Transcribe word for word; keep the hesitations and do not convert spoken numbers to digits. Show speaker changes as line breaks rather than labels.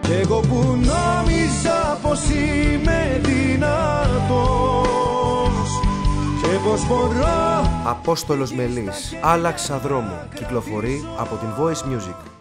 κι εγώ που νόμιζα πως είμαι δυνατός και πως μπορώ.
Απόστολος Μελής, άλλαξα δρόμο. Κυκλοφορεί από την Voice Music.